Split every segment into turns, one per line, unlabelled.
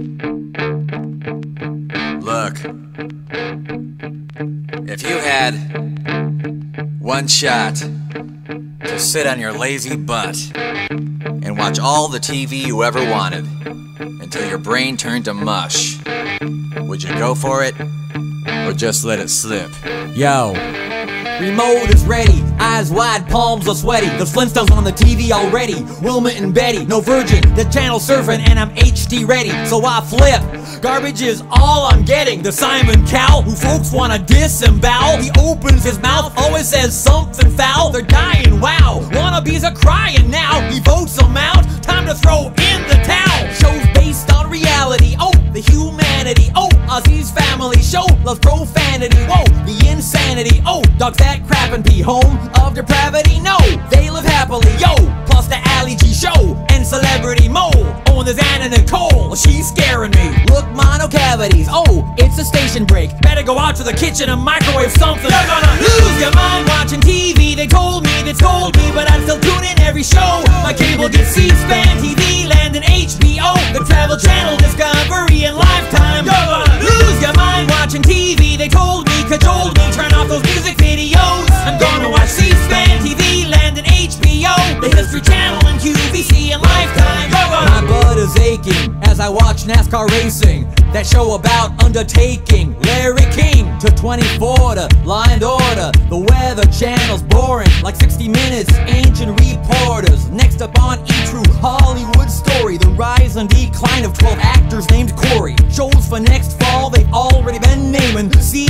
Look, if you had one shot to sit on your lazy butt and watch all the TV you ever wanted until your brain turned to mush, would you go for it or just let it slip?
Yo, remote is ready, eyes wide, palms are sweaty. The Flintstones on the TV already, Wilma and Betty, no Virgin, the channel surfing and I'm HD ready. So I flip, garbage is all I'm getting. The Simon Cowell, who folks wanna disembowel. He opens his mouth, always says something foul. They're dying, wow, wannabes are crying now. He votes them out, time to throw in the towel. Shows based on reality, oh, the humanity, oh, Ozzy's family show loves profanity, whoa, the insanity, oh, dogs that crap and pee, home of depravity, no, they live happily, yo, plus the Ali G show, and Celebrity Mo, oh, and there's Anna Nicole, she's scaring me, look, mono cavities, oh, it's a station break, better go out to the kitchen and microwave something. You're gonna lose your mind watching TV, they told me, but I still tune in every show. My cable gets C-SPAN, TV Land, and HBO, the Travel Channel, Discovery, and Lifetime. You're gonna lose your mind watching TV, they told me, cajoled me, turn off those music videos. I'm gonna watch C-SPAN, TV Land, and HBO, the History Channel, and QVC, and Lifetime. My butt is aching as I watch NASCAR racing, that show about undertaking, Larry King, to 24 to Law and Order. The Weather Channel's boring, like 60 Minutes, ancient reporters. Next up on E-True, Hollywood Story, the rise and decline of 12 actors named Corey. Shows for next fall, they've already been naming.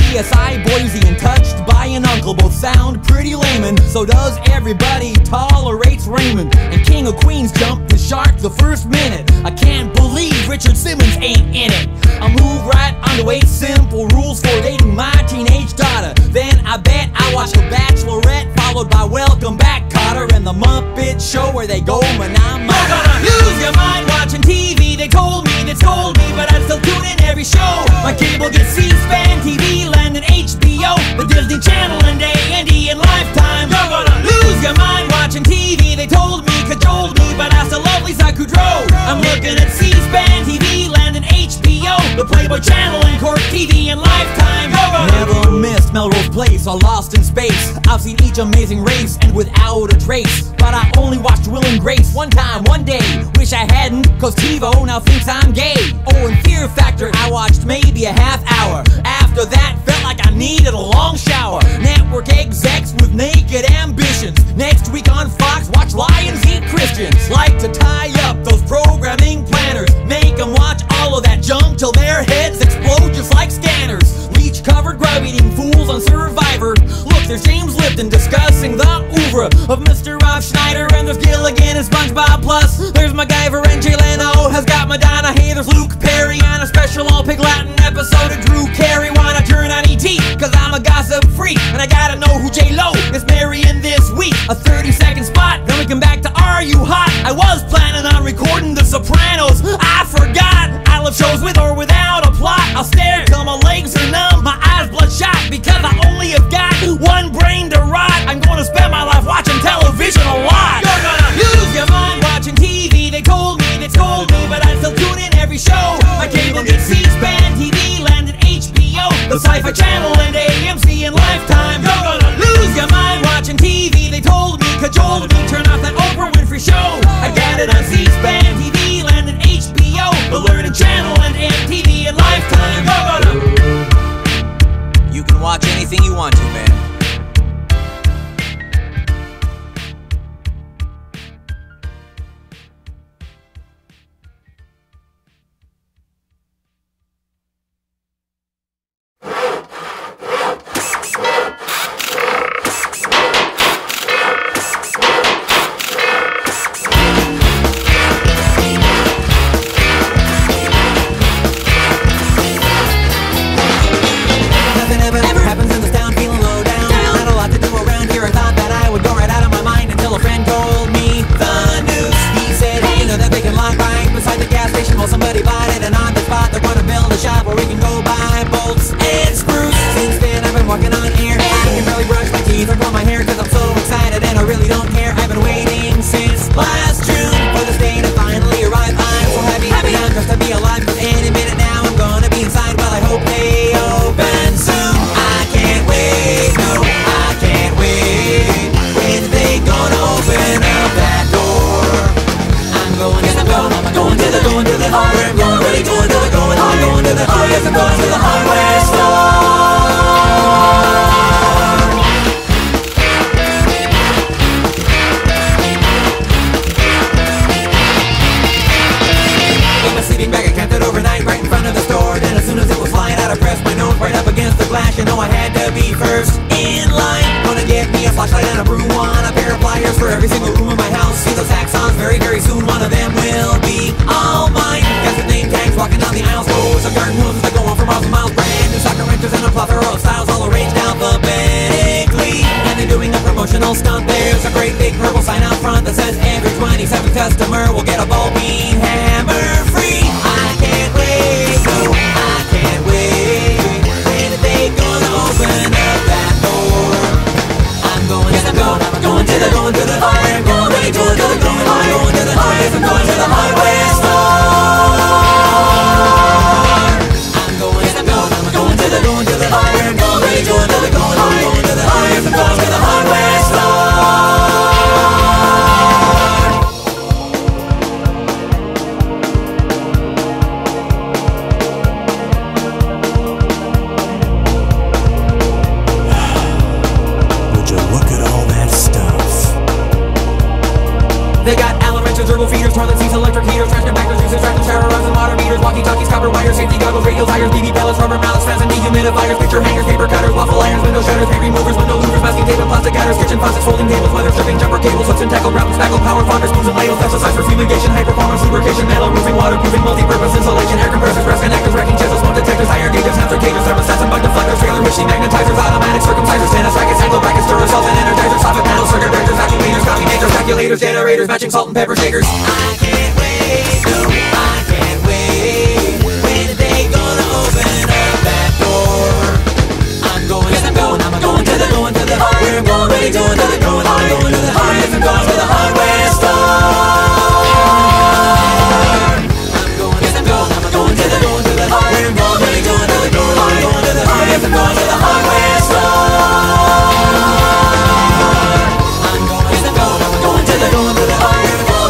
CSI Boise and Touched by an Uncle, both sound pretty layman. So does Everybody Tolerates Raymond, and King of Queens jumped the shark the first minute. I can't believe Richard Simmons ain't in it. I'll move right on to 8 simple rules for dating my teenage daughter. Then I bet I watch The Bachelorette, followed by Welcome Back, Kotter, and The Muppet Show, where they go manama. You're gonna lose your mind watching TV, they told me, but I still tune in every show. My cable gets C-SPAN, TV Land, and HBO, the Disney Channel, and A&E, and Lifetime. You're gonna lose your mind watching TV, they told me, cajoled me, but I still love Lisa Kudrow. I'm looking at C-SPAN, TV Land, and HBO, the Playboy Channel, and Court TV, and Lifetime. Never missed Melrose Place or Lost in Space. I've seen each Amazing Race and Without a Trace, but I only watched Will and Grace one time, one day. Wish I hadn't, cause TiVo now thinks I'm gay. Oh, and Fear Factor I watched maybe a half hour. After that, felt like I needed a long shower. Network execs with naked ambitions. Next week on Fox, watch Lions Eat Christians. Like to tie up those programming planners, make them watch all of that junk till their heads explode just like scanners. Leech-covered grub-eating fools on Survivor. Look, there's James Lipton discussing the oeuvre of Mr. Rob Schneider, and there's Gilligan and SpongeBob. Plus, there's MacGyver and Jay Leno has got Madonna. Hey, there's Luke Perry on a special all-pig Latin episode of Drew Carey. Wanna turn on E.T., cause I'm a gossip freak, and I gotta know who J-Lo is marrying this week. A 30-second spot, then we come back to Are You Hot? I was planning on recording The Sopranos, I forgot. I love shows with or without a plot. I'll stare till my legs are numb, my eyes bloodshot, because I only have got one brain to rot. I'm gonna spend my life watching television a lot. You're gonna lose your mind watching TV, they told me, but I still tune in every show. My cable gets C-SPAN, every single room of my house. See those axons, very, very soon one of them will be all mine. Got the name tags walking down the aisles, rows of garden hoses that go on for miles and miles. Brand new soccer renters and a plethora of styles, all arranged alphabetically. And they're doing a promotional stunt. There's a great big purple sign out front that says every 27th customer will get a ball bean hammer free. I can't wait, no, I can't wait. When are they gonna open up that door? I'm going to the going to the highway. I'm going to the highway. I'm going to the highway store. I'm going to the highway. I'm going to the highway. I'm going to the highway store. They got Allen wrenches, turbo feeders, toilet seats, electric heaters, trash compactors, juices, tractors, shower rods, and water meters, walkie-talkies, copper wires, safety goggles, radial tires, BB pellets, rubber mallets, fans and dehumidifiers, picture hangers, paper cutters, waffle irons, window shutters, paint removers, window louvers, masking tape and plastic cutters, kitchen faucets, folding tables, weather stripping, jumper cables, hooks and tackle, ground spackle, power fonders, spoons and ladles, pesticides for fumigation, high performance lubrication, metal roofing, waterproofing, multi-purpose insulation, air compressors, brass connectors, wrecking chisels, smoke detectors, higher gauges, hamster cages, thermostats and bug deflectors, trailer machine magnetizers, automatic circumcisers, tennis rackets, angle brackets, Duracells and energizers, soffit panels, circuit breakers, vacuum cleaners, coffee makers, calculators, generators, matching salt and pepper shakers. I can't wait, no, I can't wait. When are they gonna open up that door? I'm going to the highway. I'm going to the highway. I'm going to the highway store. I'm going to the highway. I'm going to the highway. I'm going to the highway store. I'm going to the highway. I'm going to the highway. I'm going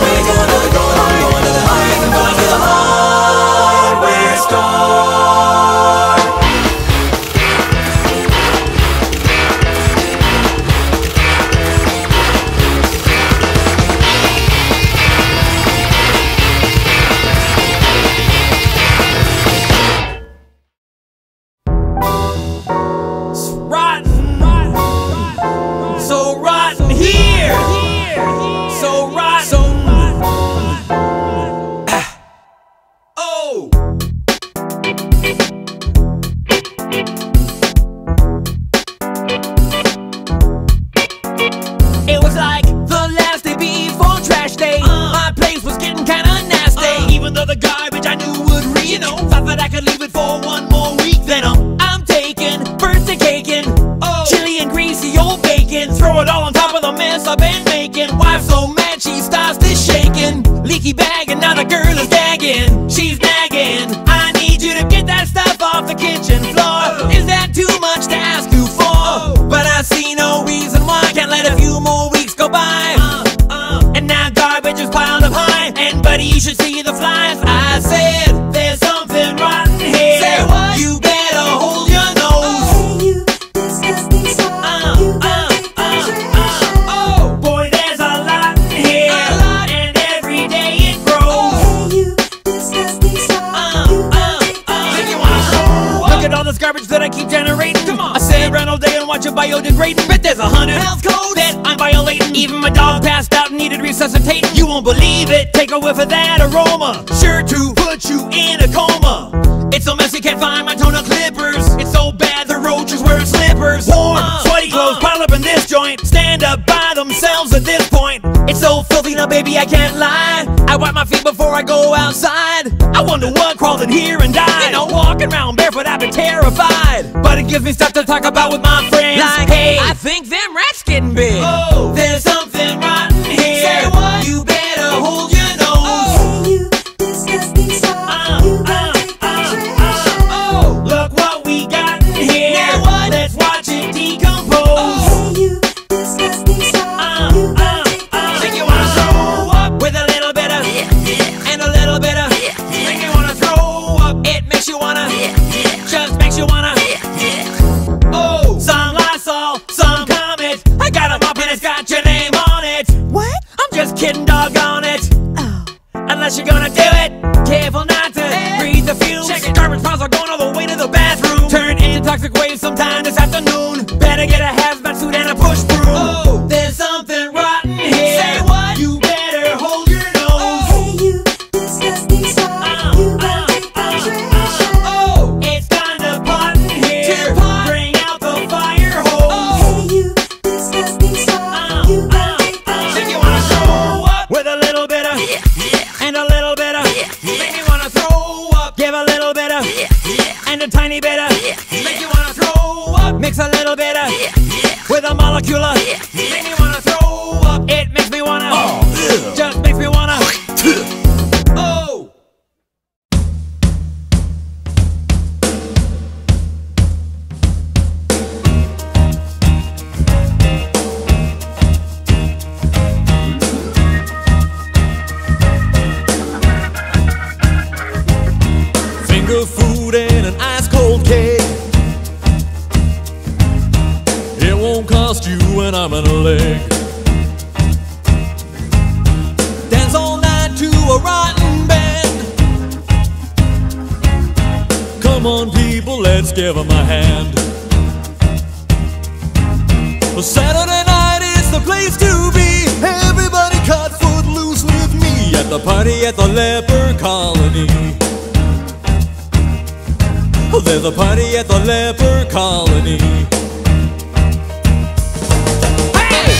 to the highway store. It's rotten, so rotten here, so rotten. Oh. It was like the last day before trash day. My place was getting kinda nasty. Even though the garbage I knew would reach, thought that I could leave it for one more week. Then I'm taking birthday caking, chili and greasy old bacon. Throw it all on top of the mess I've been making. Wife so mad she starts to shaking. Leaky bag and now the girl is gagging. She's nagging. I need you to get that stuff off the kitchen floor. Is that too much to ask you for? But I see no reason why I can't let a few more weeks go by. And now garbage is piled up high. And buddy, you should see the flies. I said there's something rotten here. Say what? You better hold your nose.
Hey, you disgusting slob. You gotta take the trash out.
Oh boy, there's a lot in here. And every day it grows.
Hey, you disgusting slob. You gotta take the
If you
trash
wanna
out.
look at all this garbage that I keep generating. Come on, I sit around all day and watch it biodegrading. But there's 100 health codes that I'm violating. Even my dog passed out and needed resuscitating. You won't believe it, take a whiff of that aroma. Sure to put you in a coma. It's so messy, can't find my toner clippers. It's so bad the roaches wearing slippers. Warm, sweaty clothes piled up in this joint. Stand up by themselves at this point. It's so filthy now, baby, I can't lie. I wipe my feet before I go outside. I wonder what crawled in here and died. Walking around barefoot, I've been terrified. But it gives me stuff to talk about with my friends. Like, hey, I think them rats getting big. Oh, there's something rotten here. Say what? You better hold your nose.
Hey, you disgusting slob. You gotta take the trash out.
Oh, look what we got in here. Now what? Let's watch it decompose.
Hey, you disgusting slob. You gotta take the
Think you
trash
wanna
out.
throw up with a little bit of and a little bit of think you wanna throw up. It makes you wanna just makes you wanna oh, some Lysol, some Comet. I got a mop and it's got your name on it.
What?
I'm just kidding, doggone it.
Oh.
Unless you're gonna do it, careful not to breathe the fumes. Check it, garbage piles are going all the way to the bathroom. Turn into toxic waves sometime this afternoon. Better get a hazmat suit and a push broom. Oh, there's something rotten here. Say a tiny bit of, make you wanna throw up. Mix a little bit of, with a molecule of, make me wanna throw up. It makes me wanna, just makes me wanna, oh.
Finger food and an ice cold cake. It won't cost you an arm and a leg. Dance all night to a rotten band. Come on people, let's give 'em a hand. Well, Saturday night is the place to be. Everybody cut foot loose with me at the party at the Leper Colony. There's a party at the Leper Colony. Hey!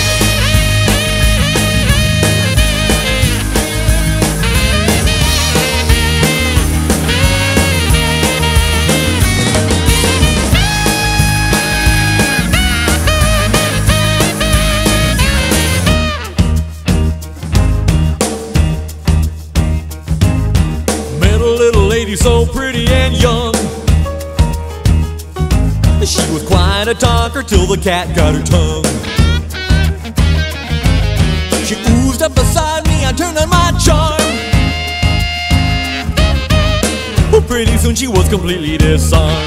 Met a little lady so pretty and young. She was quite a talker till the cat got her tongue. She oozed up beside me, I turned on my charm. Well, pretty soon she was completely disarmed.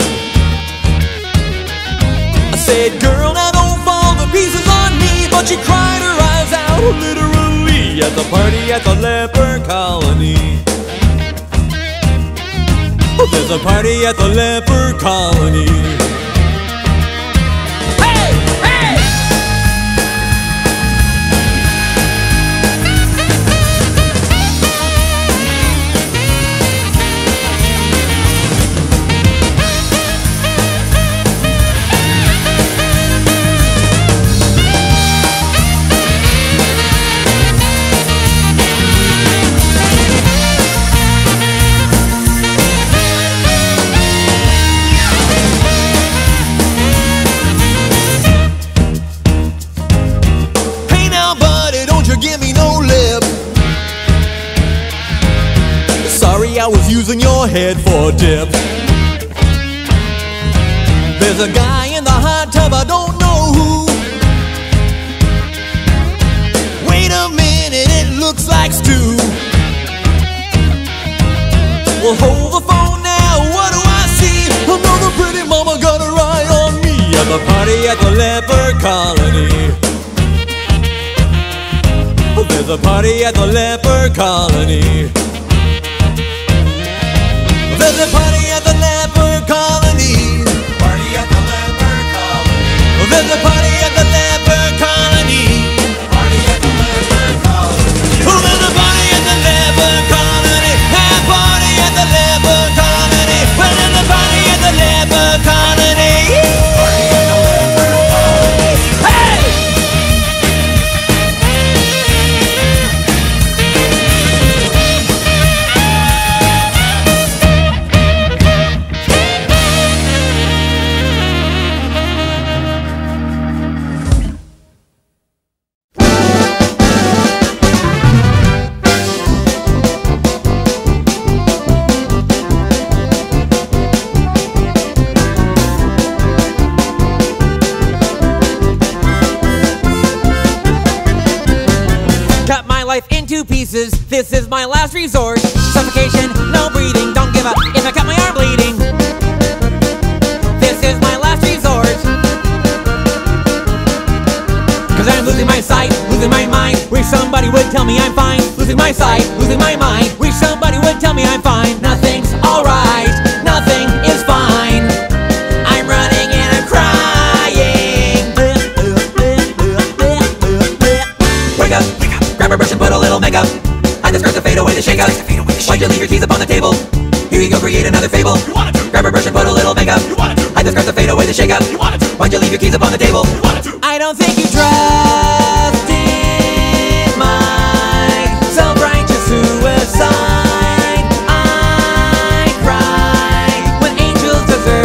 I said, girl, now don't fall to pieces on me. But she cried her eyes out, literally, at the party at the Leper Colony. Oh, there's a party at the Leper Colony. Give me no lip. Sorry, I was using your head for a dip. There's a guy in the hot tub, I don't know who. Wait a minute, it looks like stew. Well, hold the phone now, what do I see? Another pretty mama got her eye on me at the party at the Leper Colony. There's a party at the Leper Colony. There's a party at the Leper Colony. Party at the Leper Colony. There's a party at the Leper Colony. Party at the Leper Colony. Oh, there's a party at the Leper Colony. A party at the Leper Colony. Well, there's a party at the Leper Colony. Party at the Leper Colony. Hey! Into pieces, this is my last resort. Suffocation, no breathing, don't give up if I cut my arm bleeding. This is my last resort. Cause I'm losing my sight, losing my mind. Wish somebody would tell me I'm fine. Losing my sight, losing my mind. Wish somebody would tell me I'm fine. Nothing's alright, nothing is fine. I'm running and I'm crying. Wake up, grab a brush and put a little makeup. I just to fade away the shake-ups. Why'd you leave your keys upon the table? Here you go, create another fable. Grab a brush and put a little makeup. I just to fade away the shake-up. Why'd you leave your keys upon the table? I don't think you trusted my self-righteous suicide. I cry when angels deserve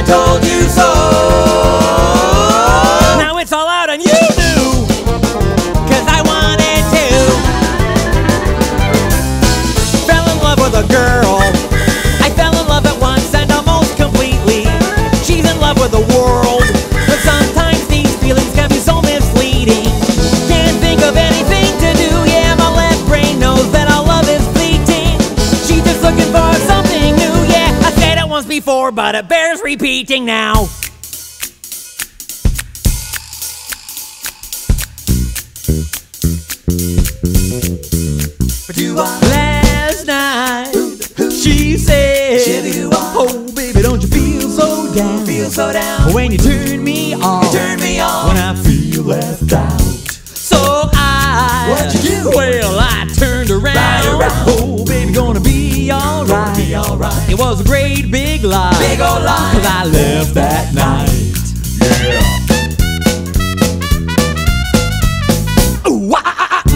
told you so. Now it's all out and you knew, 'cause I wanted to. Fell in love with a girl. I fell in love at once and almost completely. She's in love with the world, but sometimes these feelings can be so misleading. Can't think of anything to do, yeah, my left brain knows that our love is fleeting. She's just looking for something new, yeah, I said it once before, but it bears repeating now. Last night, she said, oh baby, don't you feel so down? When you turn me on, when I feel left out. So
What'd you do?
well, I turned around. Oh baby, gonna be alright. It was a great big lie, 'cause I left that night. Ooh, ah, ah, ah.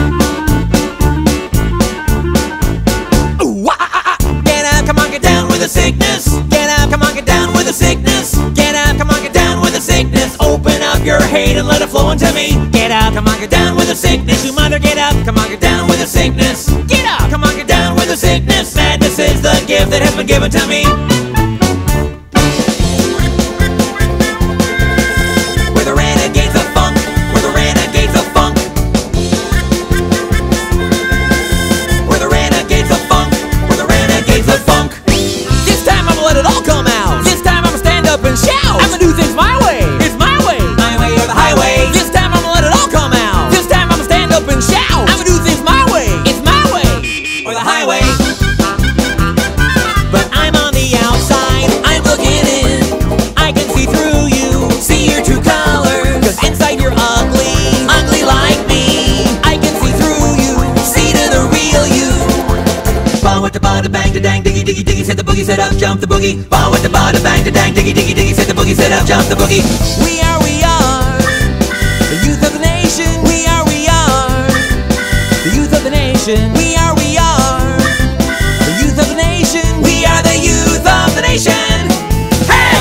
Ooh, ah, ah, ah. Get up, come on, get down with the sickness. Get up, come on, get down with the sickness. Get up, come on, get down with the sickness. Open up your hate and let it flow into me. Get up, come on, get down with the sickness. You mother, get up, come on, get down with the sickness. Get up, come on, get down with the sickness. Madness is the gift that has been given to me. We're the renegades of funk. We're the renegades of funk. We're the renegades of funk. We're the renegades of funk. This time I'ma let it all come out. This time I'ma stand up and shout. I'ma do things my way. It's my way. My way or the highway. This time I'ma let it all come out. This time I'ma stand up and shout. I'ma do things my way. It's my way or the highway. But I'm on the outside. I'm looking in. I can see through you. See your true colors. 'Cause inside you're ugly. Ugly like me. I can see through you. See to the real you. Ball with the bada bang, da dang, diggy, diggy, diggy, set the boogie, set up, jump the boogie. Ball with the bada bang, da dang, diggy, diggy, diggy, set the boogie, set up, jump the boogie. We are, the youth of the nation. We are, the youth of the nation. We are, the youth of the nation. We are the youth of the nation. Hey!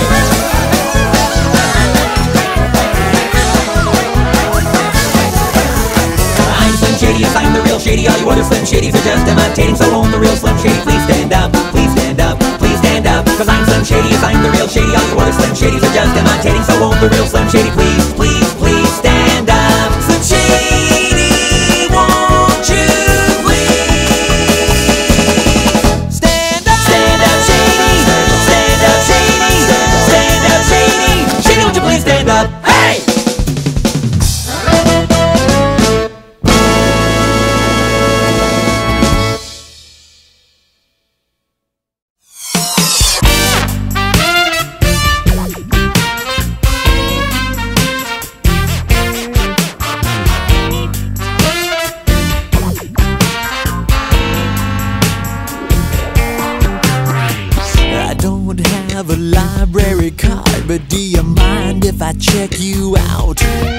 I'm Slim Shady, yes, I'm the real Shady. All you other Slim Shadys are just imitating, so won't the real Slim Shady please stand up? Please stand up, please stand up. 'Cause I'm Slim Shady, yes, I'm the real Shady. All you other Slim Shadys are just imitating, so won't the real Slim Shady please, please, please stand up? Slim Shady, won't you please stand up? Stand up, Shady. Stand up, Shady. Stand up, Shady. Shady, won't you please stand up? Hey! I don't have a library card, but do you mind if I check you out?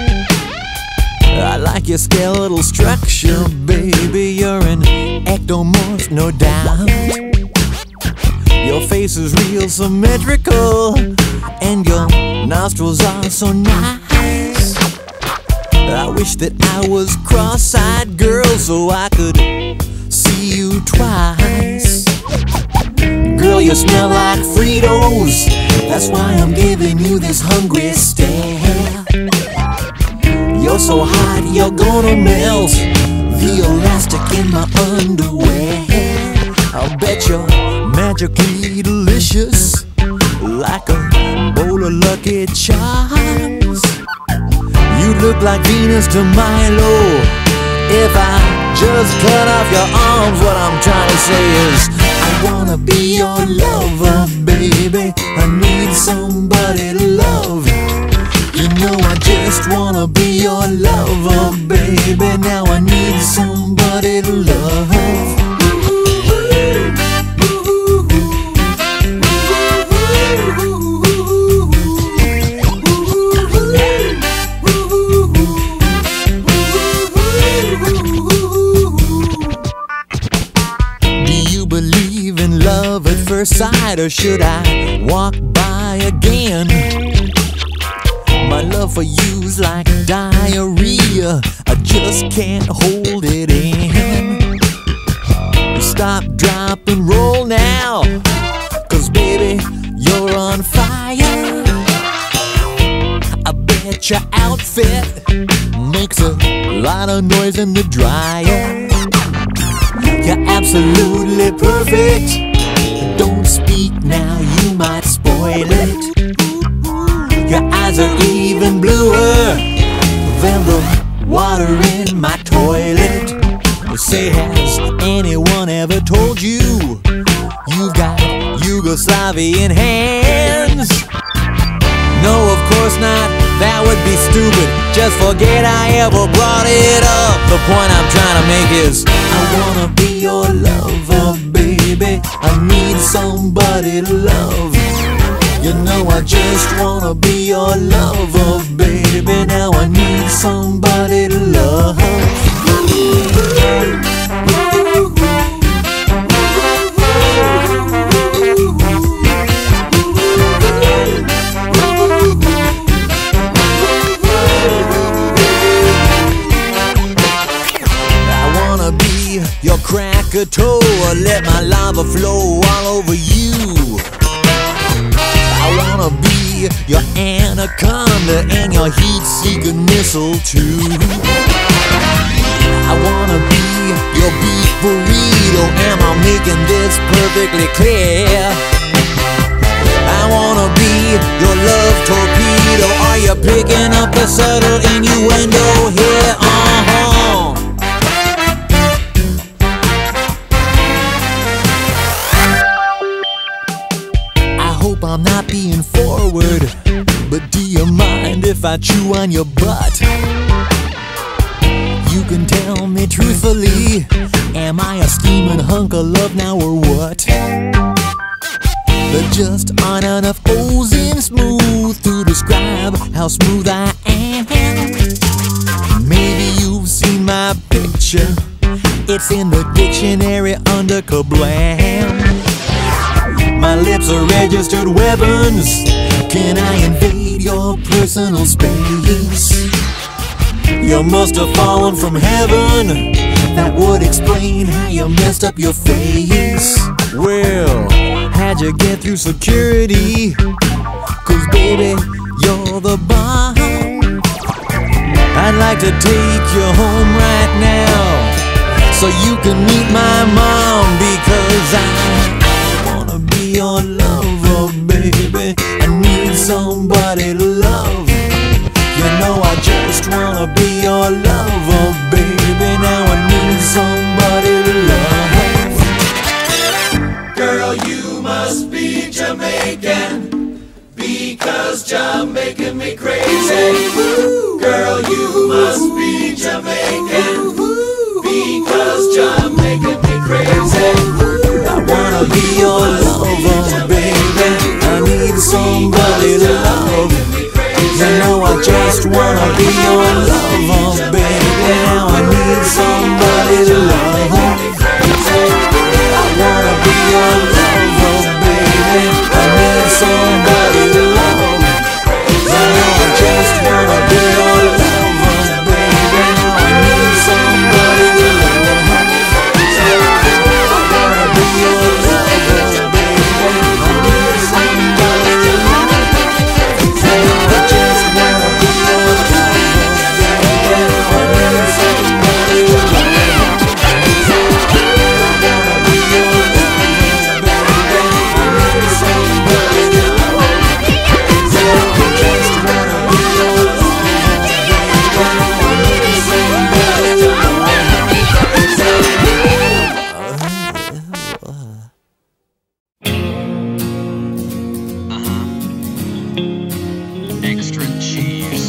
I like your skeletal structure, baby. You're an ectomorph, no doubt. Your face is real symmetrical, and your nostrils are so nice. I wish that I was cross-eyed, girl, so I could see you twice. Girl, you smell like Fritos. That's why I'm giving you this hungry stare. You're so hot, you're gonna melt the elastic in my underwear. I'll bet you're magically delicious, like a bowl of Lucky Charms. You look like Venus de Milo. If I just cut off your arms, what I'm trying to say is I wanna be your lover, baby. I need somebody to love. You know I just wanna be your lover, baby. Now I need somebody to love. Do you believe in love at first sight, or should I walk by again? man. My love for you's like diarrhea, I just can't hold it in. Stop, drop, and roll now, 'cause baby, you're on fire. I bet your outfit makes a lot of noise in the dryer. You're absolutely perfect. Don't speak now, you might spoil it. Your eyes are even bluer than the water in my toilet. Say, has anyone ever told you you've got Yugoslavian hands? No, of course not, that would be stupid. Just forget I ever brought it up. The point I'm trying to make is, I wanna be your lover, baby. I need somebody to love. You know I just wanna be your lover, baby. Now I need somebody to love. Your Krakatoa, let my lava flow all over you. I wanna be your anaconda and your heat-seeking missile too. I wanna be your beef burrito. Am I making this perfectly clear? I wanna be your love torpedo. Are you picking up the subtle innuendo here? I'm not being forward, but do you mind if I chew on your butt? You can tell me truthfully, am I a steaming hunk of love now or what? There just aren't enough O's in smooth to describe how smooth I am. Maybe you've seen my picture, it's in the dictionary under kablam. My lips are registered weapons. Can I invade your personal space? You must have fallen from heaven. That would explain how you messed up your face. Well, how'd you get through security? 'Cause baby, you're the bomb. I'd like to take you home right now, so you can meet my mom. Because I wanna be your lover, baby. I need somebody to love. You know I just wanna be your lover, baby. Now I need somebody to love.
Girl, you must be Jamaican, because Jamaican me crazy. Girl, you must be Jamaican, because Jamaican me crazy.
I wanna be your lover, baby. I need somebody to love. You know I just wanna be your lover, baby. Now I need somebody to love. I wanna be your lover, baby. I need somebody to love. You know I just wanna be your lover, baby. Now I need somebody to love. I wanna be your lover, baby. I need somebody to love. I just wanna be your lover, baby. I need somebody to love. I wanna be your lover, baby. I need somebody to love. I just wanna be your lover, baby. I need somebody to love.
Extra cheese.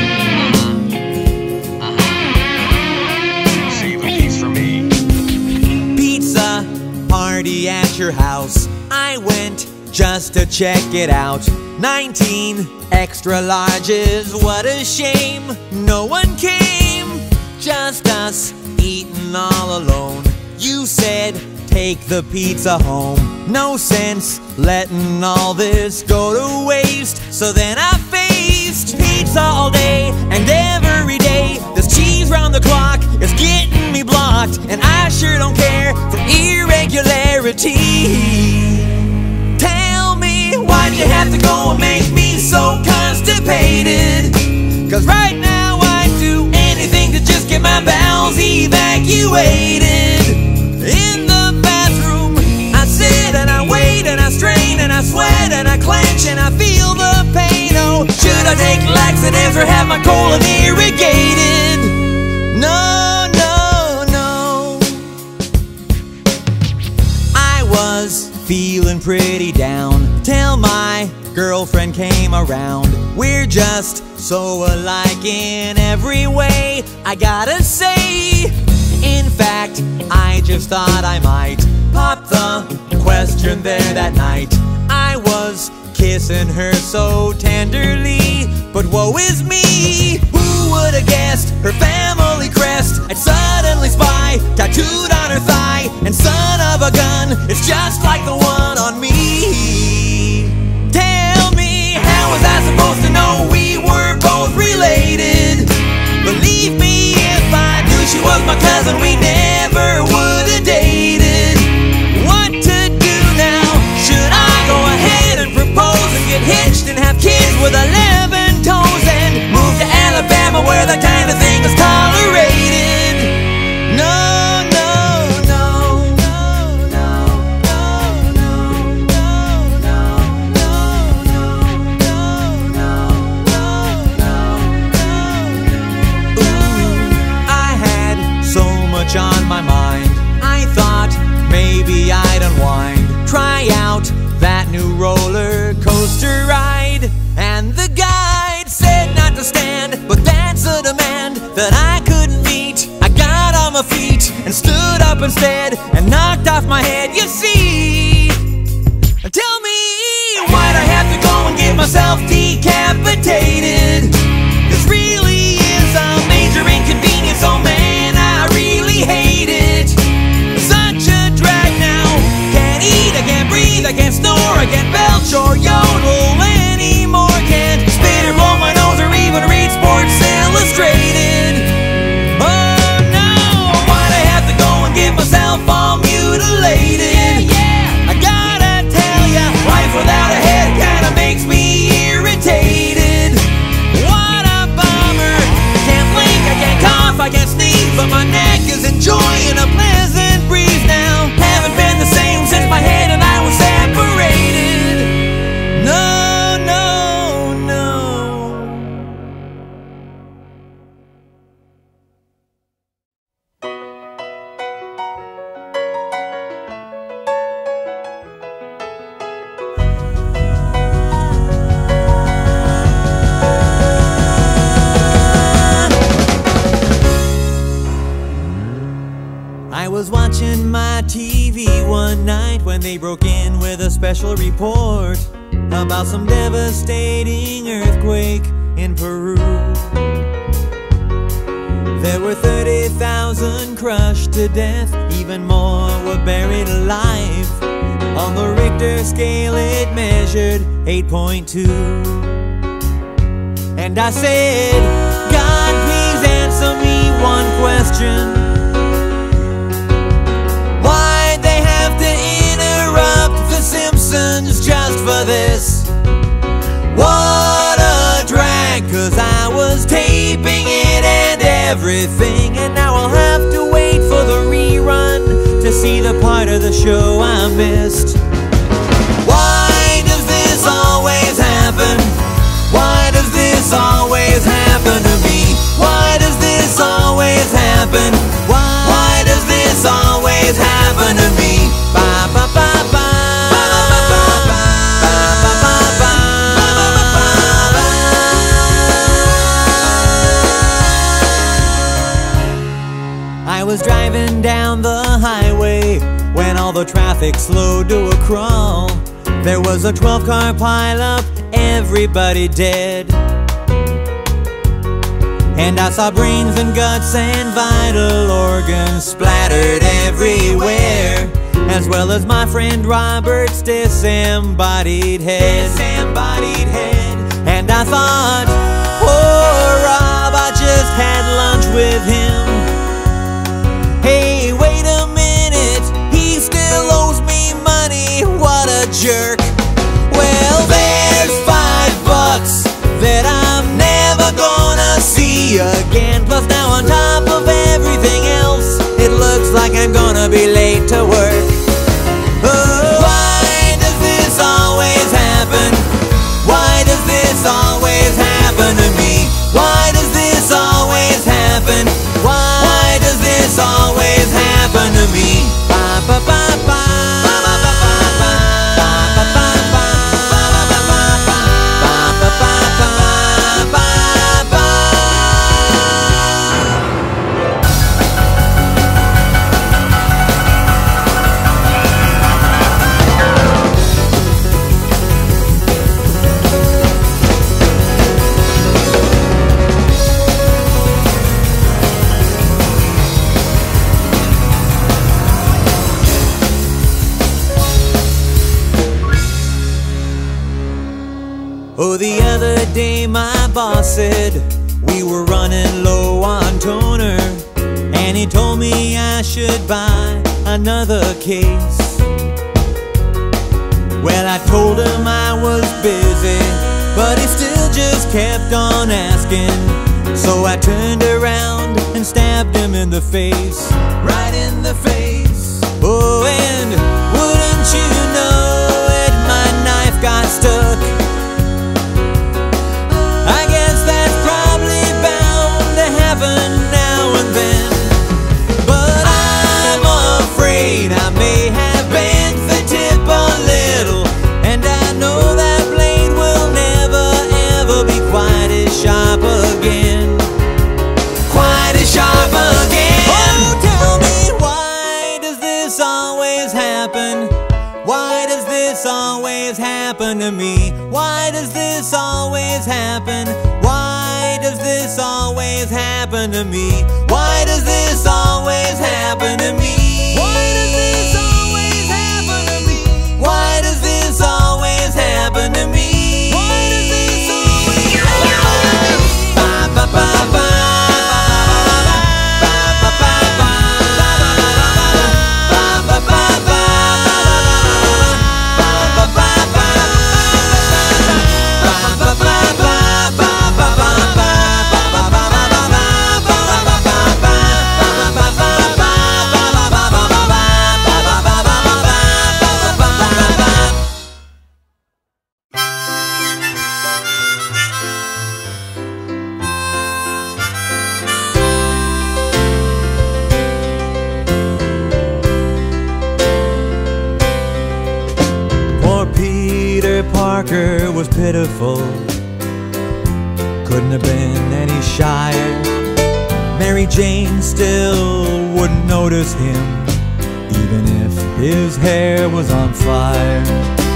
Save a piece for me.
Pizza party at your house. I went just to check it out. 19 extra larges, what a shame. No one came, just us eating all alone. You said take the pizza home. No sense letting all this go to waste. So then I faced pizza all day and every day. This cheese round the clock is getting me blocked, and I sure don't care for irregularity. Tell me, why'd you have to go and make me so constipated? Cause right now I'd do anything to just get my bowels evacuated. In the bathroom I sit and I wait and I strain and I sweat and I clench and I feel the pain. Oh, should I take laxatives or have my colon irrigated? No, no, no. I was feeling pretty down till my girlfriend came around. We're just so alike in every way, I gotta say. In fact, I just thought I might pop the question there that night. I was kissing her so tenderly, but woe is me. Who would have guessed her family crest I'd suddenly spy tattooed on her thigh? And son of a gun, it's just like the one on me. Tell me, how was I supposed to know we were both related? Believe me, if I knew she was my cousin, we never would have dated. What to do now? Should I go ahead and propose and get hitched and have kids with 11 toes and move to Alabama where that kind of thing is tolerated? No, no, no, no, no, no, no, no, no, no, no, no, no. Ooh, I had so much on my mind. I thought maybe I'd unwind, try out that new roller coaster ride. And the guide said not to stand, but that's a demand that I couldn't meet. I got on my feet and stood up instead and knocked off my head. You see, tell me, why'd I have to go and get myself decapitated? This really is a major inconvenience, oh man, I really hate it. Such a drag now, can't eat, I can't breathe, I can't snore, I can't belch or yodel anymore. Can't spit or blow my nose or even read Sports Illustrated. Oh no, why'd I have to go and get myself all mutilated? I gotta tell ya, life without a head kinda makes me irritated. What a bummer, I can't blink, I can't cough, I can't sneeze, but my neck is enjoying a pleasant breeze now. Haven't been the same since my head and I was separated. No, no, no. I was watching my TV one night when they broke in with a special report about some devastating earthquake in Peru. There were 30,000 crushed to death, even more were buried alive. On the Richter scale it measured 8.2. And I said, God, please answer me one question. Why'd they have to interrupt The Simpsons just for this? What a drag, cause I was taping it and everything, and now I'll have to wait for the rerun to see the part of the show I missed. Why does this always happen? Why does this always happen to me? Why does this always happen? Why does this always happen to me? Ba ba ba ba. I was driving down the highway when all the traffic slowed to a crawl. There was a 12-car pileup, everybody dead. And I saw brains and guts and vital organs splattered everywhere. as well as my friend Robert's disembodied head. And I thought, poor Rob, I just had lunch with him. Hey, wait a minute, he still owes me money, what a jerk. Well, there's $5 that I'm never gonna see again. Plus now on top of everything else, it looks like I'm gonna be late to work. Oh, why does this always happen? Why does this always happen to me? Why does this always happen? Why does this always happen to me? Ba ba ba ba. Oh, the other day my boss said we were running low on toner, and he told me I should buy another case. Well, I told him I was busy, but he still just kept on asking. So I turned around and stabbed him in the face, right in the face. Oh, and wouldn't you know it, my knife got stuck. I guess that's probably bound to happen now and then. But I'm afraid I may have bent the tip a little, and I know that blade will never ever be quite as sharp again. Quite as sharp again. Oh, tell me, why does this always happen? Why does this always happen to me? Why does this always happen? Why does this always happen to me? Why does this always happen to me? Why does this always happen to me? Why does this always happen to me? Why does this always happen to me? Ba ba ba ba. Parker was pitiful, couldn't have been any shyer. Mary Jane still wouldn't notice him, even if his hair was on fire.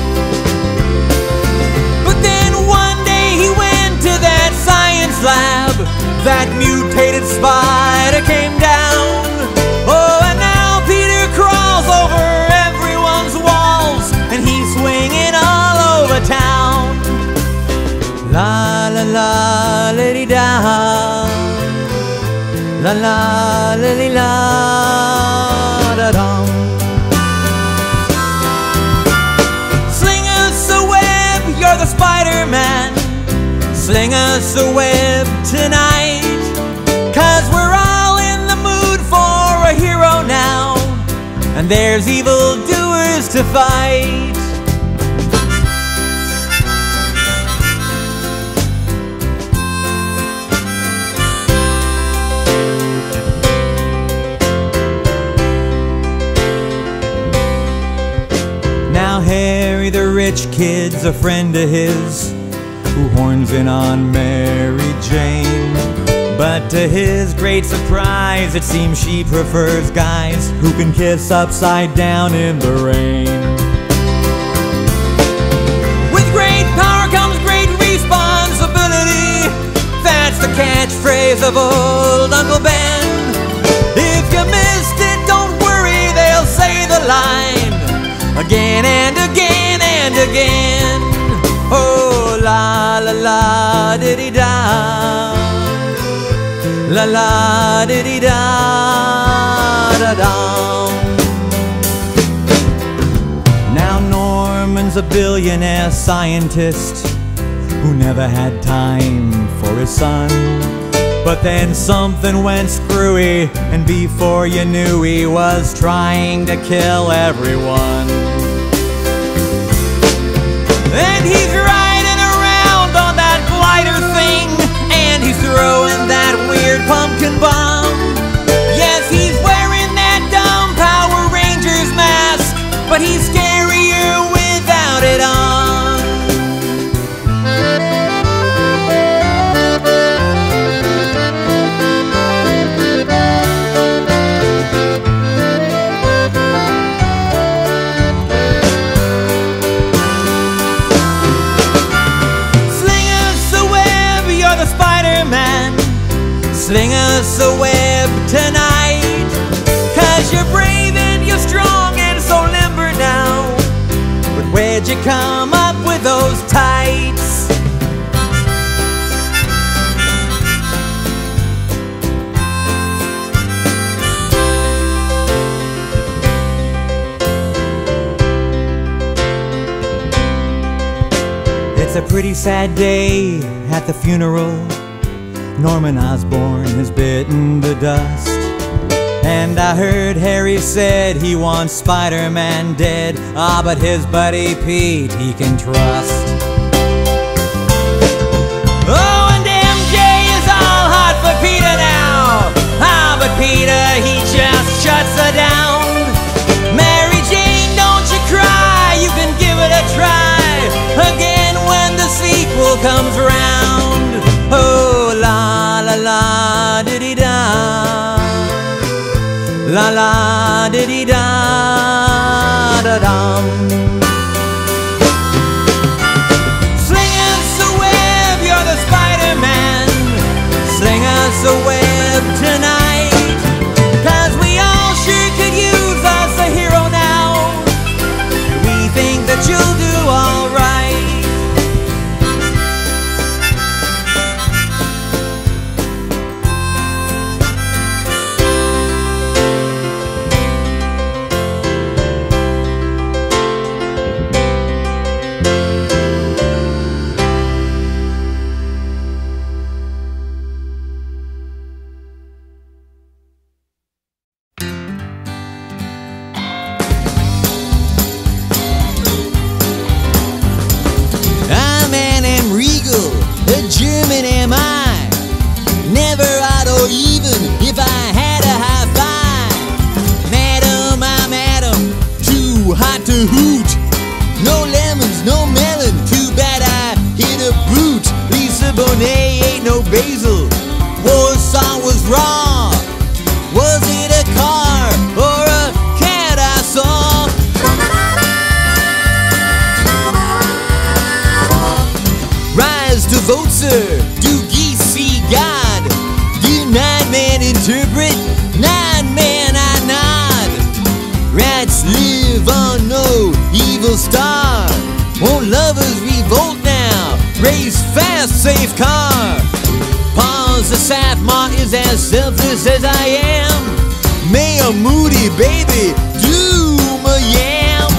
But then one day he went to that science lab, that mutated spider came down. Oh, and now Peter crawls over everyone's walls, and he's swinging all over town. La la la lady da, la la lily la da dum. Sling us a web, you're the Spider-Man. Sling us a web tonight, 'cause we're all in the mood for a hero now, and there's evil doers to fight. Now Harry the rich kid's a friend of his, who horns in on Mary Jane. But to his great surprise, it seems she prefers guys who can kiss upside down in the rain. With great power comes great responsibility. That's the catchphrase of old Uncle Ben. If you missed it, don't worry, they'll say the line. again and again and again. Oh, la la la diddy da, la la diddy da da da. Now Norman's a billionaire scientist who never had time for his son. But then something went screwy, and before you knew, he was trying to kill everyone. And he's riding around on that glider thing, and he's throwing that weird pumpkin bomb. Yes, he's wearing that dumb Power Rangers mask, but he's scarier without it on. Sling us a web tonight, 'cause you're brave and you're strong and so limber now. But where'd you come up with those tights? It's a pretty sad day at the funeral. Norman Osborn has bitten the dust, and I heard Harry said he wants Spider-Man dead. Ah, but his buddy Pete he can trust. Oh, and MJ is all hot for Peter now. Ah, but Peter he just shuts her down. Mary Jane, don't you cry, you can give it a try again when the sequel comes round. Oh, la la la diddy da, la la diddy da da dum. Sling us a web, you're the Spider-Man. Sling us a web tonight, 'cause we all sure could use us a hero now. We think that you'll do all right. German am I, never odd or even if I had a high five. Madam, I'm Adam, too hot to hoot. No lemons, no melon, too bad I hit a boot. Lisa Bonet ain't no basil, Warsaw was raw. Was it a car or a cat I saw? Rise to vote, sir. Do geese see God? Do 9-man interpret? 9-man I nod. Rats live on no evil star. Won't lovers revolt now? Race fast, safe car. Pause the Saffmar is as selfless as I am. Mayor Moody, baby, doom a yam.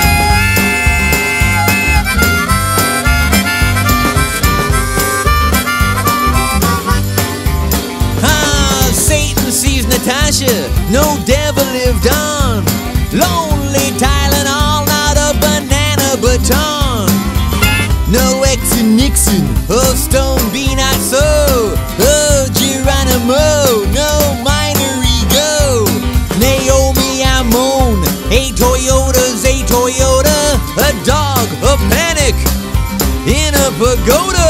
Satan sees Natasha, no devil lived on. Lonely Tylenol, not a banana baton. No X and Nixon, oh Stone B not so. Oh Geronimo, no minor ego. Naomi Amon, a Toyota's a Toyota. A dog, a panic, in a pagoda.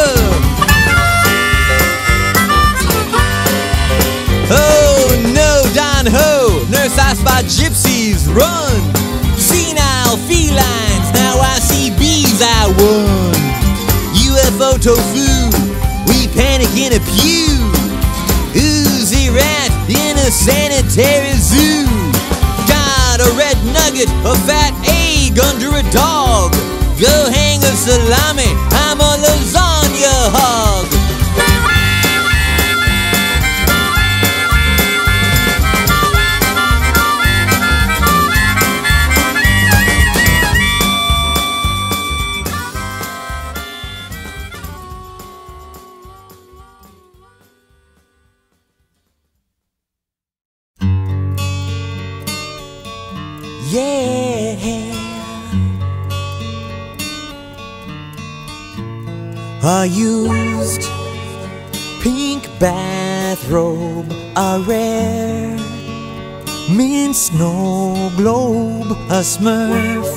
Oh no, Don Ho, nurse I spot gypsies, run. Senile felines, now I see bees I won. UFO tofu, we panic in a pew. Oozy rat in a sanitary zoo. Got a red nugget, a fat egg
under a dog. Go hang a salami, I'm a lasagna hog. Yeah, a used pink bathrobe, a rare mint snow globe, a Smurf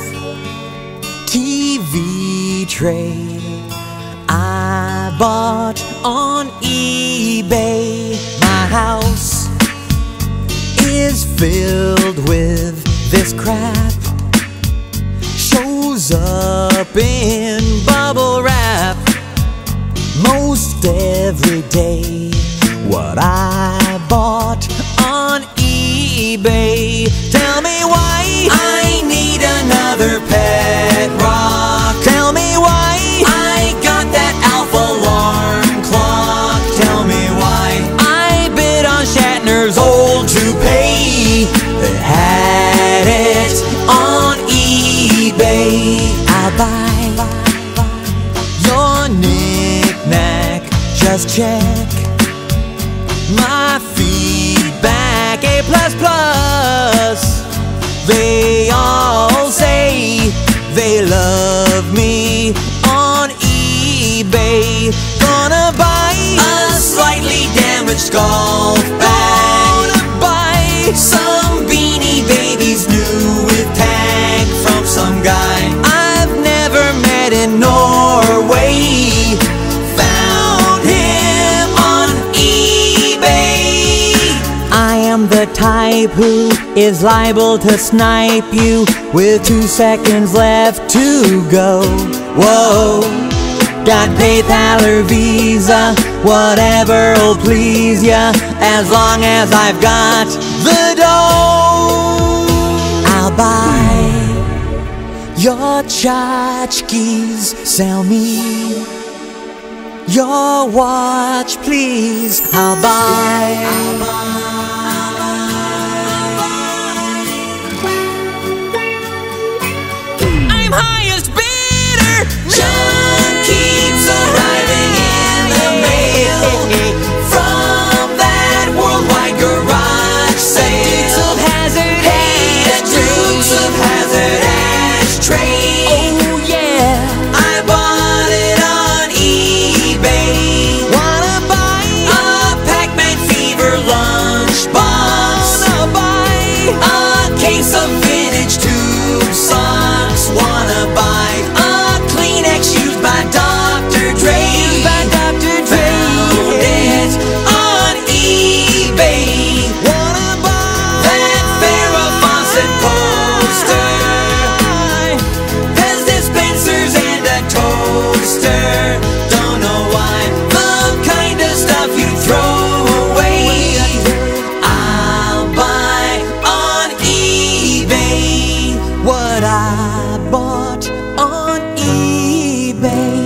TV tray I bought on eBay. My house is filled with this crap, shows up in bubble wrap most every day. What I bought on eBay. Tell me why I need another pet rock. Tell me why I got that Alpha alarm clock. Tell me why I bid on Shatner's old toupee. They had it on eBay. I'll buy your knick-knack, just check my feedback, A++. They all say they love me on eBay. Gonna buy a slightly damaged golf bag. Gonna buy some Beanie Babies new with tag from some guy I've never met in Norway. Found him on eBay. I am the type who is liable to snipe you with 2 seconds left to go. Whoa, got PayPal or Visa, whatever'll please ya, as long as I've got the dough. I'll buy your tchotchkes, sell me your watch, please. I'll buy. I'm highest bidder. John keeps arriving in the mail from that worldwide garage sale. Dukes of Hazzard, hey, that Dukes of Hazzard ashtray. Oh yeah, I bought it on eBay. Wanna buy a Pac-Man Fever lunchbox? Wanna buy a case of vintage tube socks? Wanna buy a Kleenex used by Dr. Dre? Found it on eBay. Wanna buy that Farrah Fawcett poster, Pez dispensers and a toaster. Don't know why, the kind of stuff you throw away. I'll buy on eBay what I bought on eBay.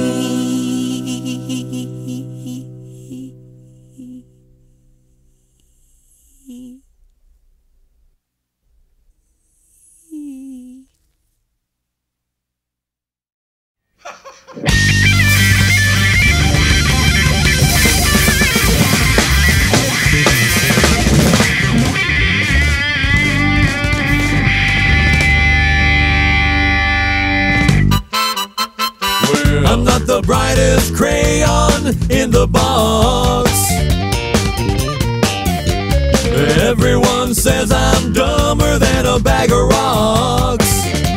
I'm not the brightest crayon in the box. Everyone says I'm dumber than a bag of rocks.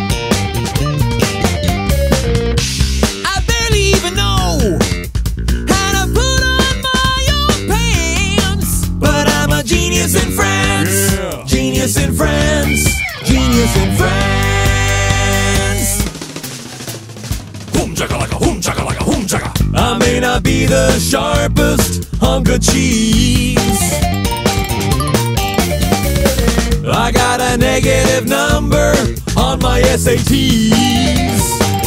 I barely even know how to put on my own pants. But I'm a genius in France. Yeah. Genius in France. Genius in France. Boom chakalaka, boom chakalaka, boom chaka. I may not be the sharpest hunk of cheese. I got a negative number on my SATs.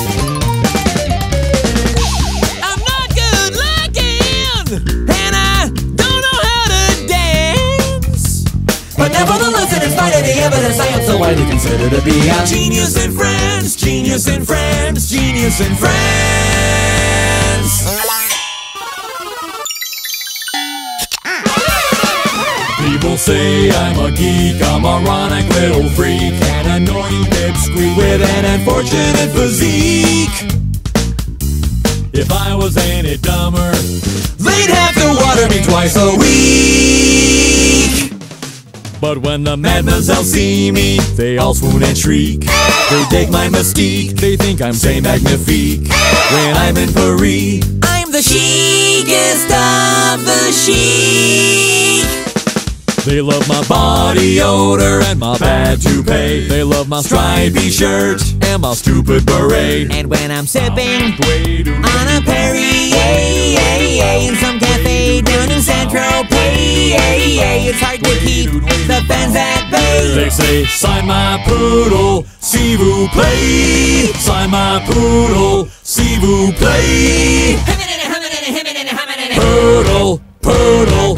I'm not good looking, and I don't know how to dance.
But nevertheless, and in spite of the evidence, I am so widely considered to be a
Genius in friends, genius in friends, genius in friends. People say I'm a geek, a moronic little freak, an annoying pipsqueak with an unfortunate physique. If I was any dumber, they'd have to water me twice a week. But when the mademoiselles see me, they all swoon and shriek. They dig my mystique, they think I'm Saint Magnifique. When I'm in Paris, I'm the chicest of the chic. They love my body odor and my bad toupee. They love my stripy shirt and my stupid beret.
And when I'm sipping on a Perrier in some cafe down in Saint-Tropez, it's hard to keep the fans at bay.
They say, sign my poodle, s'il vous plaît. Sign my poodle, s'il vous plaît. Poodle, poodle.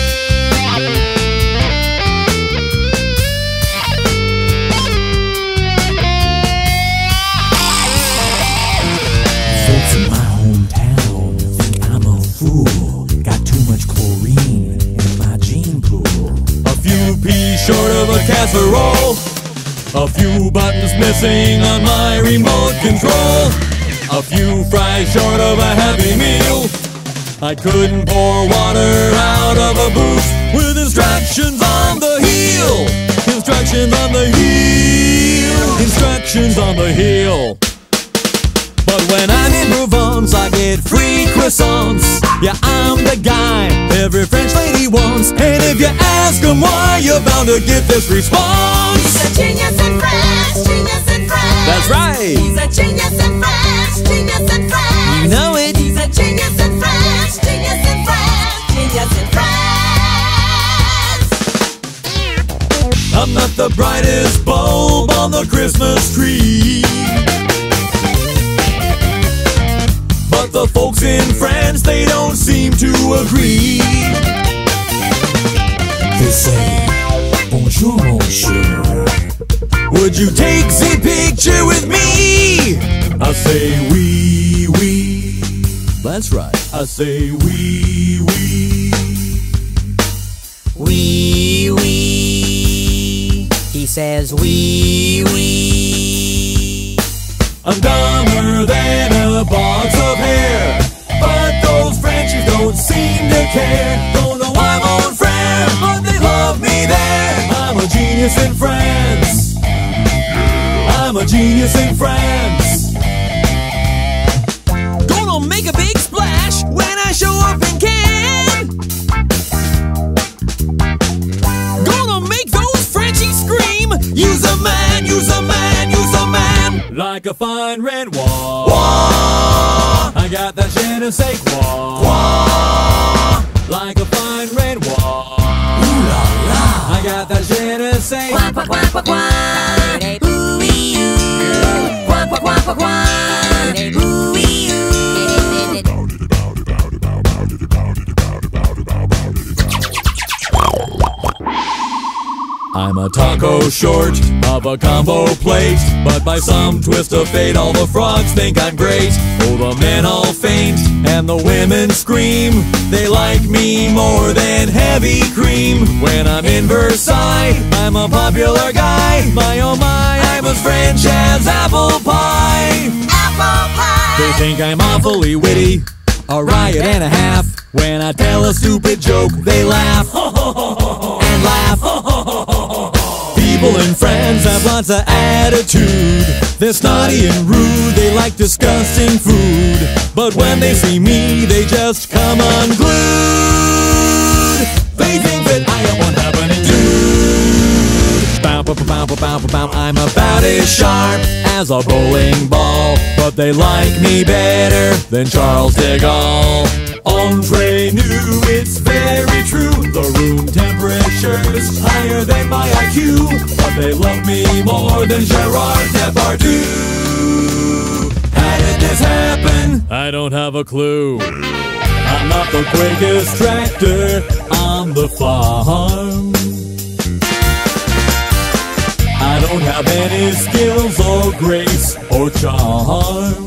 Folks in my hometown think I'm a fool. Got too much chlorine in my gene pool.
A few peas short of a casserole. A few buttons missing on my remote control. A few fries short of a Happy Meal. I couldn't pour water out of a booth with instructions on the heel. Instructions on the heel. Instructions on the heel. But when I'm in Provence, I get free croissants. Yeah, I'm the guy every French lady wants. And if you ask them why, you're bound to get this response.
He's a genius in France, genius in France.
That's right.
He's a genius in France, genius in France.
You know it.
He's a genius in France, genius in France, genius in France.
I'm not the brightest bulb on the Christmas tree, but the folks in France, they don't seem to agree.
They say, bonjour, monsieur.
Would you take the picture with me? I say, oui, oui. That's right. I say, oui, oui.
Wee wee. He says wee wee.
I'm dumber than a box of hair, but those Frenchies don't seem to care. Don't know I'm on France, but they love me there. I'm a genius in France. I'm a genius in France. Gonna make a big splash when I show up in Cannes. Gonna make those Frenchies scream. Use a man, use a man, use a man. Like a fine red wall. I got that je ne sais quoi. Like a fine red wall. Ooh la la. I got that je ne sais
Qua qua qua qua qua. Ooh wee oo. Qua qua qua qua qua. Ooh wee oo.
I'm a taco short of a combo plate, but by some twist of fate all the frogs think I'm great. Oh, the men all faint and the women scream. They like me more than heavy cream. When I'm in Versailles, I'm a popular guy. My oh my, I'm as French as apple pie.
Apple pie.
They think I'm awfully witty, a riot and a half. When I tell a stupid joke, they laugh and laugh. People in France have lots of attitude. They're snotty and rude, they like disgusting food. But when they see me, they just come unglued. They think that I am one happening dude. Bow, bow, bow, bow, bow, bow. I'm about as sharp as a bowling ball, but they like me better than Charles de Gaulle. Entre nous, it's very true. The room temperature's higher smarter than my IQ, but they love me more than Gerard Depardieu. How did this happen? I don't have a clue. I'm not the quickest tractor on the farm. I don't have any skills or grace or charm.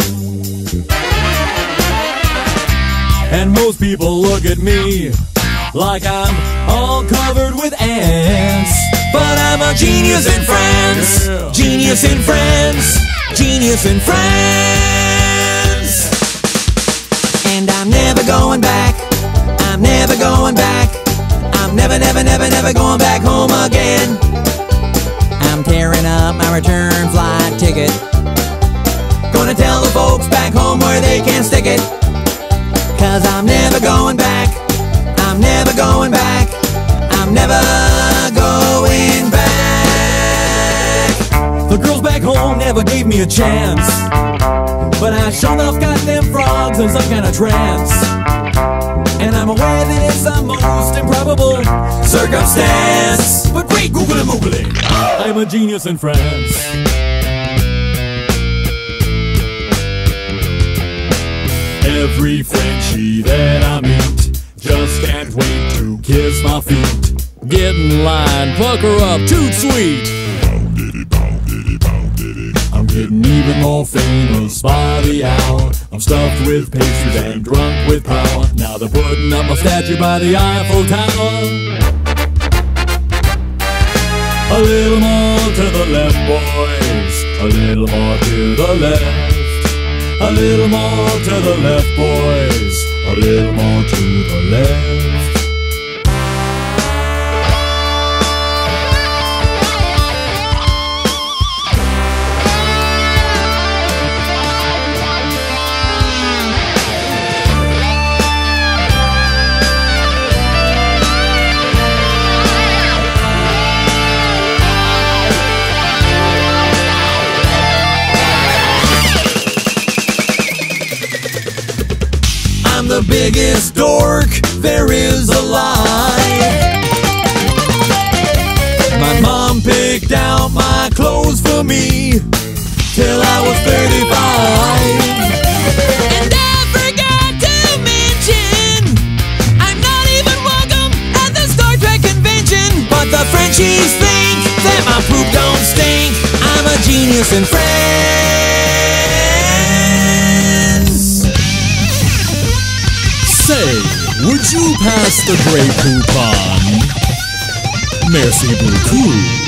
And most people look at me like I'm all covered with ants. But I'm a genius in France. Yeah. Genius in France. Genius in France.
And I'm never going back. I'm never going back. I'm never going back home again. I'm tearing up my return flight ticket. Gonna tell the folks back home where they can stick it. 'Cause I'm never going back. I'm never going back. I'm never going back.
The girls back home never gave me a chance, but I sure enough got them frogs in some kind of trance. And I'm aware that it's the most improbable circumstance, but wait, googly moogly, I'm a genius in France. Every Frenchie that I meet just can't wait to kiss my feet. Get in line, pucker up, toot sweet. I'm getting even more famous by the hour. I'm stuffed with pastries and drunk with power. Now they're putting up my statue by the Eiffel Tower. A little more to the left, boys. A little more to the left. A little more to the left, boys. A little more to the left. I'm the biggest dork there is alive. My mom picked out my clothes for me till I was 35.
And I forgot to mention, I'm not even welcome at the Star Trek convention.
But the Frenchies think that my poop don't stink. I'm a genius in France.
Say, would you pass the Grey Poupon? Merci beaucoup.